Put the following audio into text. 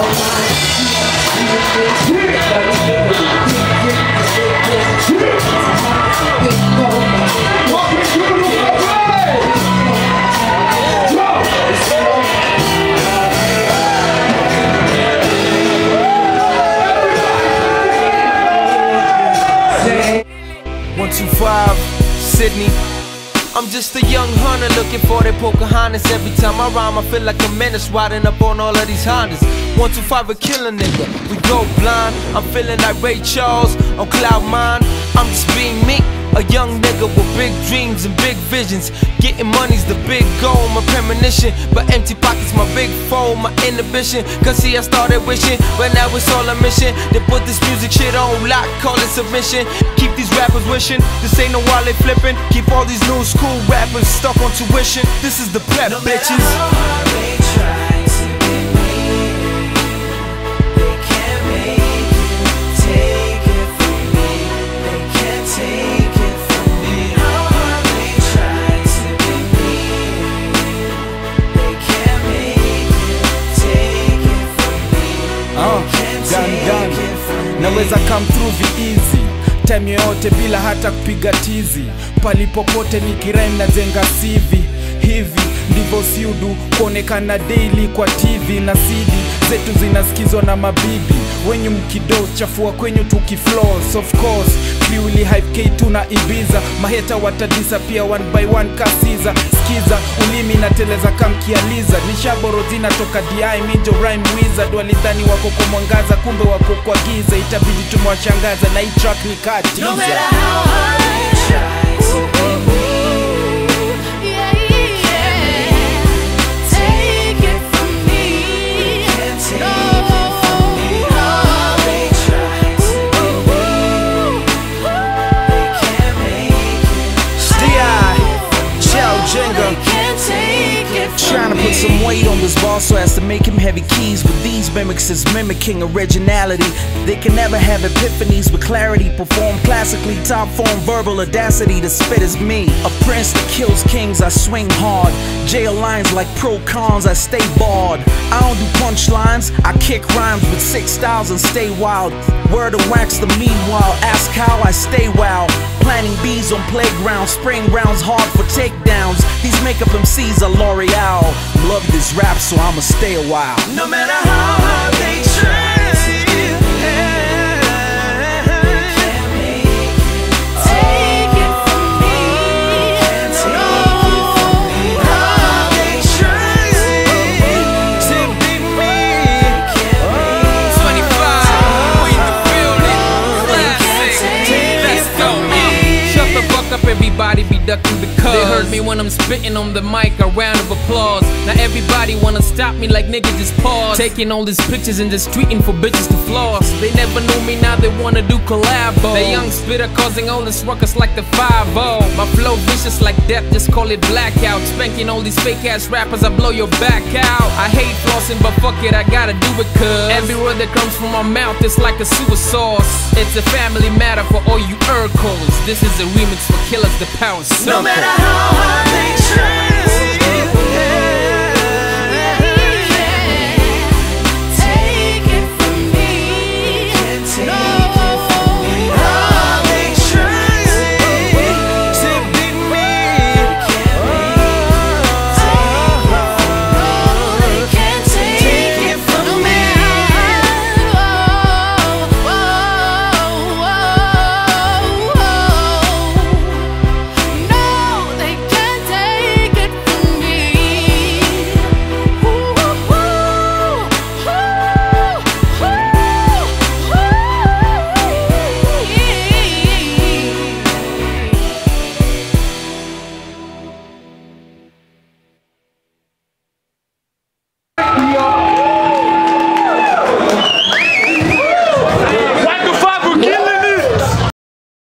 Sydney. I'm just a young hunter looking for that Pocahontas. Every time I rhyme, I feel like a menace riding up on all of these Hondas. 125 a killer nigga, we go blind. I'm feeling like Ray Charles on cloud nine. I'm just being me, a young nigga with big dreams and big visions. Getting money's the big goal, my premonition. But empty pockets my big foe, my inhibition. Cause see I started wishing, but now it's all a mission. They put this music shit on lock, call it submission. Keep these rappers wishing, this ain't no wallet flipping. Keep all these new school rappers stuck on tuition. This is the prep, bitches. Naweza come through easy time yoyote bila hata kupiga tizi. Palipopote nikirime na zenga CV. Hivi ndivyo siudu kuonekana daily kwa TV na CD zetu zinasikizwa na mabibi. Wenyu mkido chafua kwenyu tukiflows. Of course Kiuli Hype K2 na Ibiza. Maheta watadisappear one by one kasiza. Skiza ulimi na teleza kamkializa. Nishaboro zinatoka DI minjo rhyme wizard. Walidhani wako kwa mwangaza kumbe wako kwa giza. Itabidi tumewashangaza na hii track ni katiza. No matter how hard they try to be me. Trying to put some weight on this ball so as to make him heavy keys. With these mimics is mimicking originality. They can never have epiphanies with clarity. Perform classically, top form, verbal audacity. The spit is me, a prince that kills kings. I swing hard, jail lines like pro cons. I stay barred. I don't do punchlines, I kick rhymes with 6 styles and stay wild. Word of wax the meanwhile, ask how I stay wild. Planting bees on playgrounds, spring rounds hard for takedowns. These makeup MCs are L'Oreal. Love this rap so I'ma stay a while. No matter how hard they try. Everybody be ducking because they heard me when I'm spitting on the mic, a round of applause. Now everybody wanna stop me like nigga just pause. Taking all these pictures and just tweeting for bitches to floss. They never knew me, now they wanna do collabo. The young spitter causing all this ruckus like the 5-0. My flow vicious like death, just call it blackout. Spanking all these fake ass rappers, I blow your back out. I hate flossing but fuck it, I gotta do it cause every word that comes from my mouth is like a sewer sauce. It's a family matter for all you Urkels. This is a remix for Killers, the power circle. No matter how